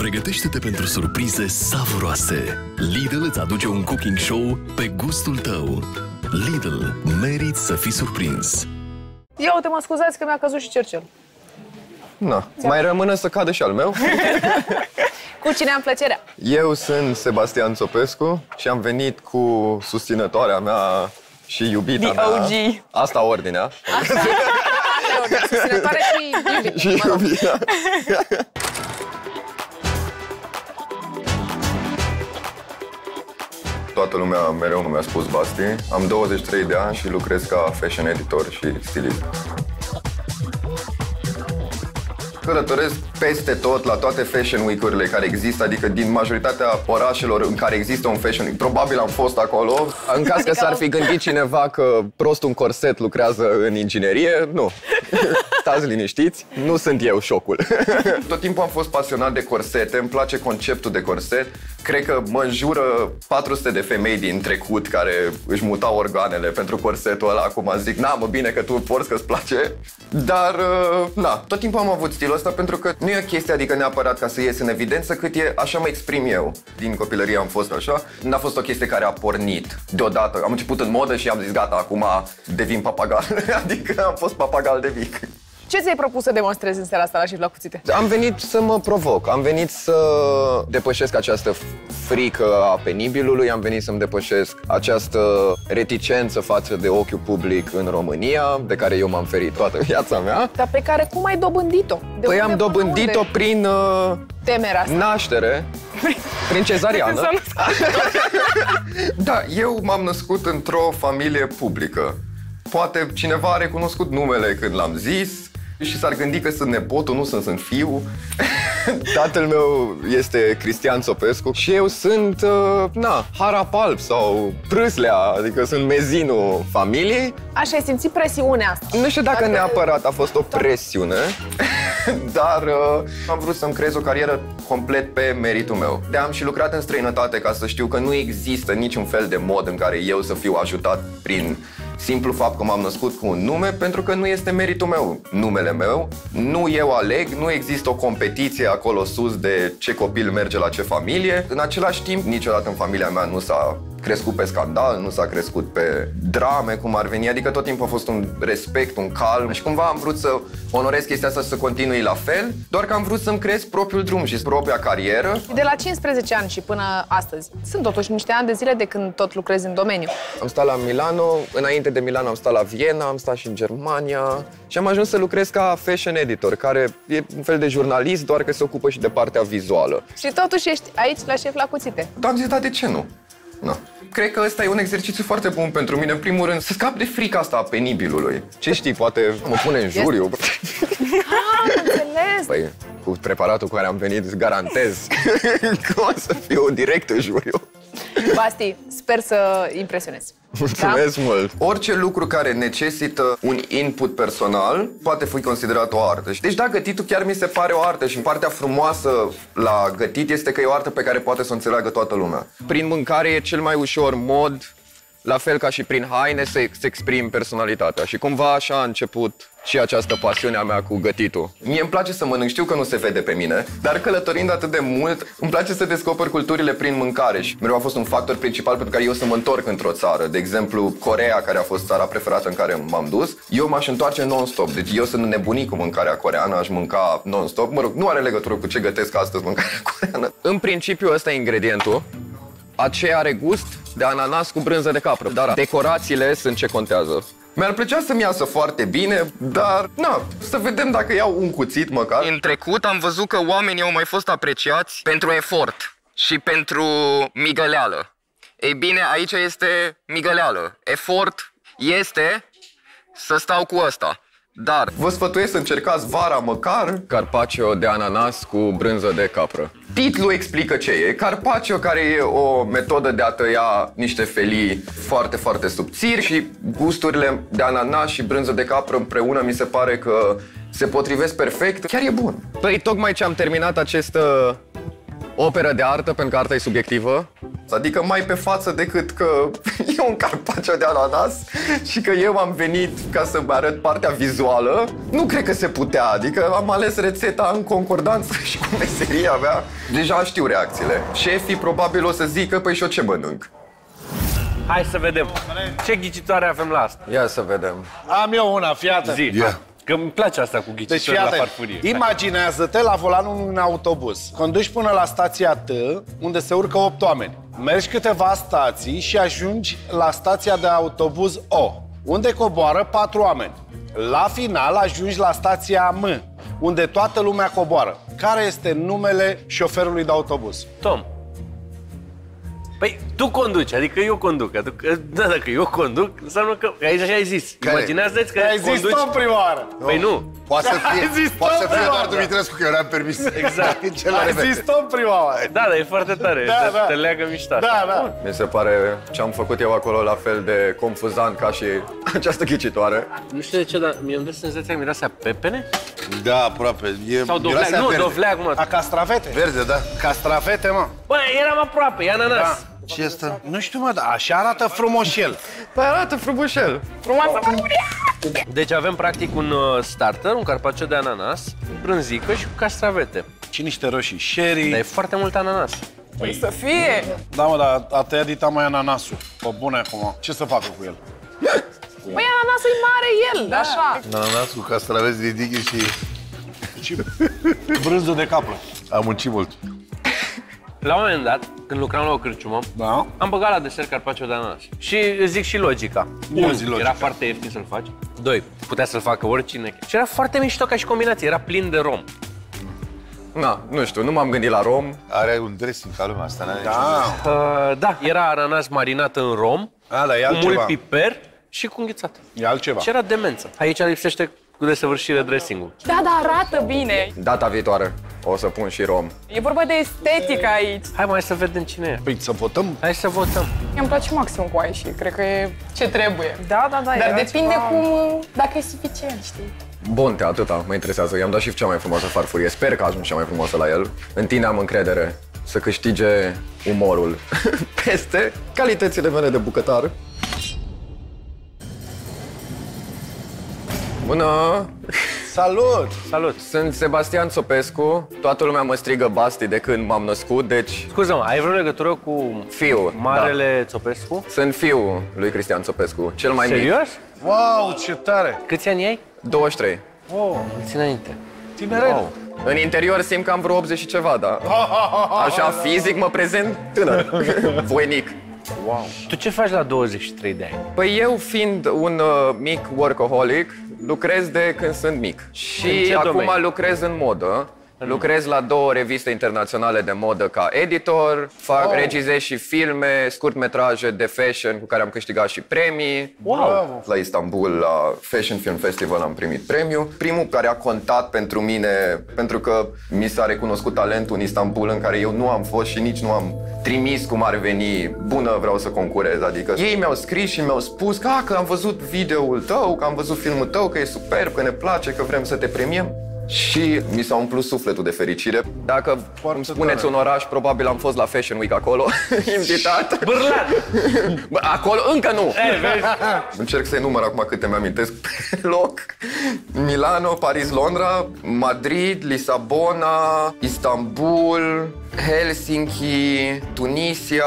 Pregătește-te pentru surprize savuroase. Lidl îți aduce un cooking show pe gustul tău. Lidl, meriți să fii surprins. Ia uite, mă scuzați că mi-a căzut și cercel. Na, mai rămâne să cadă și al meu. Cu cine am plăcerea? Eu sunt Sebastian Țopescu și am venit cu susținătoarea mea și iubita mea. OG. Asta ordinea. Asta ordinea. Susținătoare și iubita. Și iubita. Toată lumea mereu nu mi-a spus Basti. Am 23 de ani și lucrez ca fashion editor și stilist. Călătoresc peste tot, la toate Fashion Week-urile care există, adică din majoritatea orașelor în care există un Fashion Week. Probabil am fost acolo. În caz că s-ar fi gândit cineva că prost un corset lucrează în inginerie, nu. Stați liniștiți, nu sunt eu șocul. Tot timpul am fost pasionat de corsete, îmi place conceptul de corset. Cred că mă înjură 400 de femei din trecut care își mutau organele pentru corsetul ăla. Acum zic, na, mă, bine că tu porți, că îți place. Dar, na, tot timpul am avut stilul ăsta pentru că nu e o chestie, adică neapărat ca să ies în evidență, cât e așa mă exprim eu. Din copilărie am fost așa. N-a fost o chestie care a pornit deodată. Am început în modă și am zis, gata, acum devin papagal. Adică am fost papagal de mic. Ce ți-ai propus să demonstrezi în seara asta la Șef la Cuțite? Am venit să mă provoc, am venit să depășesc această frică a penibilului, am venit să-mi depășesc această reticență față de ochiul public în România, de care eu m-am ferit toată viața mea. Dar pe care cum ai dobândit-o? Păi am dobândit-o prin temerea asta. Naștere, prin cezariană. Da, eu m-am născut într-o familie publică. Poate cineva a recunoscut numele când l-am zis și s-ar gândi că sunt nepotul, nu sunt fiu. Tatăl meu este Cristian Țopescu și eu sunt, Harapalp sau Prâslea, adică sunt mezinul familiei. Așa, ai simțit presiunea asta? Nu știu dacă neapărat a fost o presiune, dar am vrut să-mi creez o carieră complet pe meritul meu. De-am și lucrat în străinătate ca să știu că nu există niciun fel de mod în care eu să fiu ajutat prin simplu fapt că m-am născut cu un nume, pentru că nu este meritul meu, numele meu. Nu eu aleg, nu există o competiție acolo sus de ce copil merge la ce familie. În același timp, niciodată în familia mea nu s-a crescut pe scandal, nu s-a crescut pe drame, cum ar veni. Adică tot timpul a fost un respect, un calm. Și cumva am vrut să onorez chestia asta și să continui la fel, doar că am vrut să-mi creez propriul drum și propria carieră. De la 15 ani și până astăzi, sunt totuși niște ani de zile de când tot lucrezi în domeniu. Am stat la Milano, înainte de Milano am stat la Viena, am stat și în Germania și am ajuns să lucrez ca fashion editor, care e un fel de jurnalist, doar că se ocupă și de partea vizuală. Și totuși ești aici la Șef la Cuțite. Da, am zis, da, de ce nu? No. Cred că ăsta e un exercițiu foarte bun pentru mine, în primul rând, să scap de frica asta a penibilului. Ce știi, poate mă pune în juriu. Ah, înțeles! Păi, cu preparatul cu care am venit, garantez că o să fiu direct în juriu. Basti, sper să impresionezi. Mulțumesc mult! Orice lucru care necesită un input personal poate fi considerat o artă. Deci da, gătitul chiar mi se pare o artă și partea frumoasă la gătit este că e o artă pe care poate să o înțeleagă toată lumea. Prin mâncare e cel mai ușor mod, la fel ca și prin haine, să exprimi personalitatea. Și cumva așa a început și această pasiune a mea cu gătitul. Mie îmi place să mănânc, știu că nu se vede pe mine, dar călătorind atât de mult, îmi place să descoper culturile prin mâncare și mereu a fost un factor principal pentru care eu să mă întorc într-o țară. De exemplu, Coreea, care a fost țara preferată în care m-am dus, eu m-aș întoarce non-stop. Deci eu sunt nebunit cu mâncarea coreeană, aș mânca non-stop. Mă rog, nu are legătură cu ce gătesc astăzi mâncarea coreeană. În principiu ăsta e ingredientul. Aceea are gust de ananas cu brânză de capră, dar decorațiile sunt ce contează. Mi-ar plăcea să-mi iasă foarte bine, dar, să vedem dacă iau un cuțit măcar. În trecut am văzut că oamenii au mai fost apreciați pentru efort și pentru migăleală. Ei bine, aici este migăleală. Efort este să stau cu ăsta. Dar vă sfătuiesc să încercați vara măcar carpaccio de ananas cu brânză de capră. Titlul explică ce e. Carpaccio, care e o metodă de a tăia niște felii foarte, foarte subțiri și gusturile de ananas și brânză de capră împreună mi se pare că se potrivesc perfect. Chiar e bun. Păi tocmai ce am terminat această operă de artă, pentru că arta e subiectivă, Adică mai pe față decât că e un carpaccio de ananas și că eu am venit ca să mă arăt partea vizuală, nu cred că se putea. Adică am ales rețeta în concordanță și cu meseria mea. Deja știu reacțiile. Șefii probabil o să zică, păi și eu ce mănânc? Hai să vedem. Ce ghicitoare avem la asta? Ia să vedem. Am eu una, fiată. Zi. Ia. Că îmi place asta cu Deci, ghicitori la fiată, farfurie. imaginează-te la volanul unui autobuz. Conduci până la stația T, unde se urcă 8 oameni. Mergi câteva stații și ajungi la stația de autobuz O, unde coboară 4 oameni. La final ajungi la stația M, unde toată lumea coboară. Care este numele șoferului de autobuz? Tom. Păi, tu conduci, adică eu conduc. Adică, da, dacă eu conduc, înseamnă că aici așa ai zis. Care? Imaginează-ți că Ai zis conduci... Tom prima oară. Păi nu. Poate să Ai zis fie, poate să tot fie prima doar oară. Dumitrescu, că eu n-am permis. Exact. Ai zis Tom prima oară. Da, dar e foarte tare. Da, da. Te leagă mișto. Da, da. Mi se pare ce am făcut eu acolo la fel de confuzant ca și această ghicitoare. Nu știu de ce, dar mie îmi dă senzația că miroase a pepene? Da, aproape. E Sau dovleac? miroase a Nu, verde. dovleac, mă. A castravete? Verde, da. Castravete, mă. Bă, eram aproape, e ananas. Da. Ce este? Nu știu, mă, dar așa arată frumoșel. Păi arată frumușel. Frumoasă farfurie! Deci avem practic un starter, un carpaccio de ananas, brânzică și cu castravete. Și niște roșii sherry. Dar e foarte mult ananas. Păi să fie! Da, mă, dar a tăiat dita mai ananasul. Pe bune acum. Ce să facă cu el? Păi ananasul e mare el, așa. Ananas cu castraveți ridichi și Și brânză de capră. am muncit mult. La un moment dat, când lucram la o cârciumă, Da? am băgat la desert carpaccio de ananas. Și îți zic și logica. Ia 1. zi logica. Era foarte ieftin să-l faci. 2. Putea să-l facă oricine. Și era foarte mișto ca și combinație, era plin de rom. Na, nu știu, nu m-am gândit la rom. Are un dressing ca lumea asta, n-are Da. Da, era ananas marinat în rom, A, dar e cu mult altceva. piper și cu înghețat. E altceva. Și era demență. Aici lipsește cu desăvârșire dressing-ul. Da, dar arată bine. Data viitoare o să pun și rom. E vorba de estetică aici. Hai mai să vedem cine e. Păi să votăm? Hai să votăm. Mi-am place maxim cu aia și cred că e ce trebuie. Da, da, da. Dar era depinde ceva- cum, dacă e suficient, știi? Bonte, atâta, mă interesează. I-am dat și cea mai frumoasă farfurie. Sper că ajung cea mai frumoasă la el. În tine am încredere să câștige umorul peste calitățile mele de bucătar. Bună! Salut! Salut. Sunt Sebastian Țopescu. Toată lumea mă strigă Basti de când m-am născut, deci Scuză-mă, ai vreo legătură cu fiu. Marele Țopescu? Sunt fiul lui Cristian Țopescu, cel mai mic. Serios? Wow, ce tare! Câți ani ai? 23. Wow, mulți înainte. Tineret! Wow. În interior simt că am vreo 80 și ceva, dar așa fizic mă prezent tânăr, voinic. Wow. Tu ce faci la 23 de ani? Păi eu, fiind un mic workaholic, lucrez de când sunt mic. În Și ce acum domeniu? lucrez în modă. Lucrez la 2 reviste internaționale de modă ca editor, regizez și filme, scurtmetraje de fashion cu care am câștigat și premii. Wow. La Istanbul, la Fashion Film Festival, am primit premiu. Primul care a contat pentru mine, pentru că mi s-a recunoscut talentul în Istanbul, în care eu nu am fost și nici nu am trimis cum ar veni, bună, vreau să concurez. Adică ei mi-au scris și mi-au spus că am văzut videoul tău, că am văzut filmul tău, că e superb, că ne place, că vrem să te premiem. Și mi s-a umplut sufletul de fericire. Dacă îmi spuneți un oraș, probabil am fost la Fashion Week acolo, invitat. Bârlan! Bă, acolo încă nu! Vezi? Încerc să enumăr acum câte mi-amintesc pe loc. Milano, Paris, Londra, Madrid, Lisabona, Istanbul, Helsinki, Tunisia,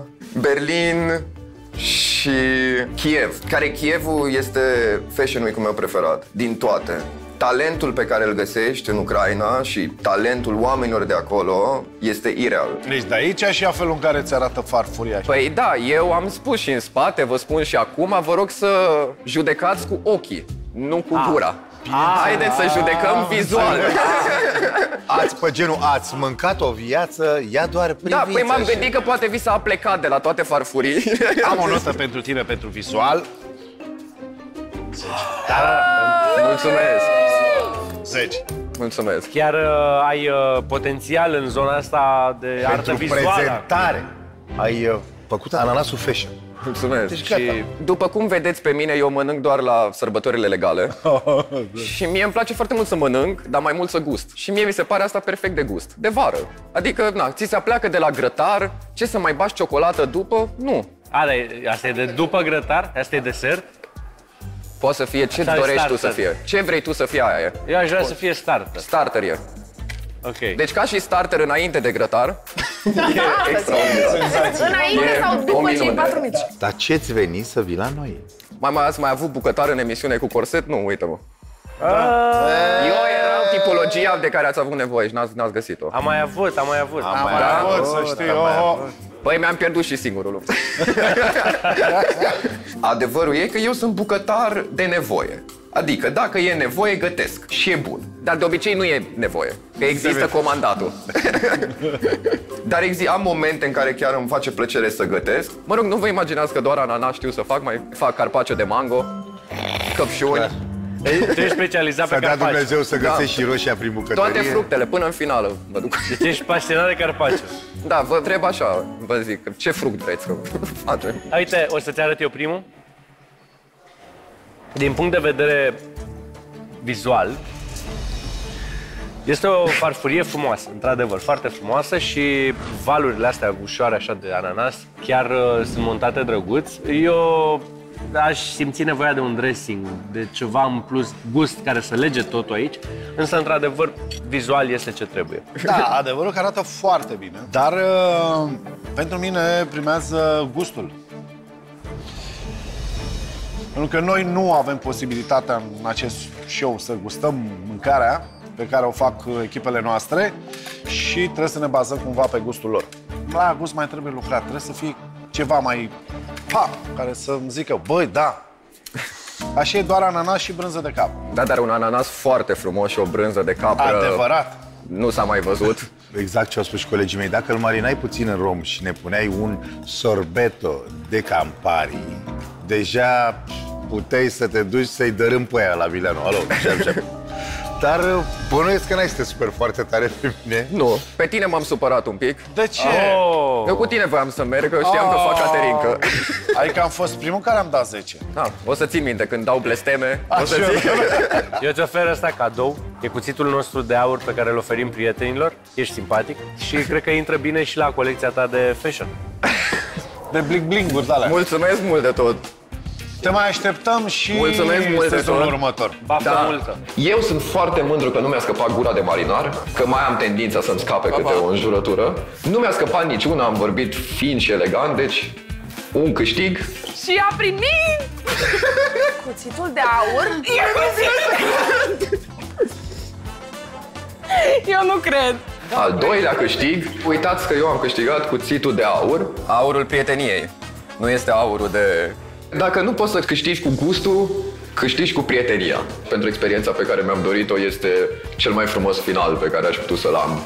Berlin și Kiev. Care Kievul este Fashion Week-ul meu preferat, din toate. Talentul pe care îl găsești în Ucraina și talentul oamenilor de acolo este ireal. Deci de aici și a felul în care ți arată farfuria. Păi da, eu am spus și în spate, vă spun și acum, vă rog să judecați cu ochii, nu cu gura. Haideți să judecăm vizual. Ați, pe genul, ați mâncat o viață, ia doar priviți. Da, păi m-am așa. gândit că poate vi s-a plecat de la toate farfurii. Am o notă pentru tine, pentru vizual. Mulțumesc, 10. mulțumesc. Chiar ai potențial în zona asta de artă Pentru vizuală. prezentare. Ai făcut ananasul fashion. Mulțumesc. Deci, Și după cum vedeți pe mine, eu mănânc doar la sărbătorile legale. Și mie îmi place foarte mult să mănânc, dar mai mult să gust. Și mie mi se pare asta perfect de gust. De vară. Adică, na, ți se apleacă de la grătar, ce să mai bași ciocolată după? Nu. Asta e de după grătar? Asta e desert? Poate să fie ce Asta e dorești tu starter. să fie. Ce vrei tu să fie aia e. Eu aș vrea să fie starter. Starter e. Ok. Deci ca și starter înainte de grătar. E extraordinar. Înainte E sau o după cei minune. 4 mici? Dar ce-ți veni să vii la noi? Ați mai avut bucătar în emisiune cu corset? Nu, uite-mă. Eu eram tipologia de care ați avut nevoie și n-ați găsit-o. Am mai avut. Am mai avut, să știi, Păi mi-am pierdut și singurul lucru. Adevărul e că eu sunt bucătar de nevoie. Adică dacă e nevoie, gătesc și e bun. Dar de obicei nu e nevoie, că există comandatul. Dar am momente în care chiar îmi face plăcere să gătesc. Mă rog, nu vă imaginați că doar ananas știu să fac, mai fac carpaccio de mango, căpșuni, Tu ești specializat pe Să dea carpaccio. Dumnezeu să găsești și roșia prin bucătărie. toate fructele până în finală. Mă duc. Deci ești pasionat de carpaccio. Da, vă întreb așa, vă zic, ce fruct vreți că facem? Uite, o să-ți arăt eu primul. Din punct de vedere vizual, este o farfurie frumoasă, într-adevăr, foarte frumoasă și valurile astea ușoare așa de ananas chiar sunt montate drăguț. Eu aș simți nevoia de un dressing, de ceva în plus, gust care să lege totul aici, însă, într-adevăr, vizual este ce trebuie. Da, adevărul că arată foarte bine, dar pentru mine primează gustul. Pentru că noi nu avem posibilitatea în acest show să gustăm mâncarea pe care o fac echipele noastre și trebuie să ne bazăm cumva pe gustul lor. La gust mai trebuie lucrat, trebuie să fie ceva mai care să-mi zică, băi, da, așa e doar ananas și brânză de cap. Da, dar un ananas foarte frumos și o brânză de capră Adevărat. nu s-a mai văzut. Exact ce au spus și colegii mei. Dacă îl marinai puțin în rom și ne puneai un sorbetto de Campari, deja puteai să te duci să-i dărâm pe aia la Milano. Alo, șap. Dar bănuiesc că n-ai să te super foarte tare pe mine. Nu, pe tine m-am supărat un pic. De ce? Eu cu tine voiam să merg, că știam că fac caterincă. Adică am fost primul care am dat 10. Da, o să țin minte când dau blesteme, o să Așa. zic. Eu ți ofer ăsta cadou, e cuțitul nostru de aur pe care îl oferim prietenilor, ești simpatic și cred că intră bine și la colecția ta de fashion. De bling-bling-uri de alea. Mulțumesc mult de tot. Te mai așteptăm și Mulțumesc mult de sezonul tot. următor. Baftă Da. multă! Eu sunt foarte mândru că nu mi-a scăpat gura de marinar, că mai am tendința să-mi scape câte o înjurătură. Nu mi-a scăpat niciuna, am vorbit fin și elegant, deci un câștig. Și a primit cuțitul de aur. Eu nu cred. Al doilea câștig, uitați că eu am câștigat cuțitul de aur, aurul prieteniei. Nu este aurul de... Dacă nu poți să câștigi cu gustul, câștigi cu prietenia. Pentru experiența pe care mi-am dorit-o, este cel mai frumos final pe care aș putea să-l am.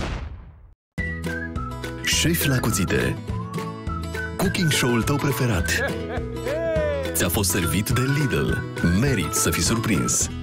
Șef la cuțite. Cooking show-ul tău preferat. Ți-a fost servit de Lidl. Meriți să fii surprins.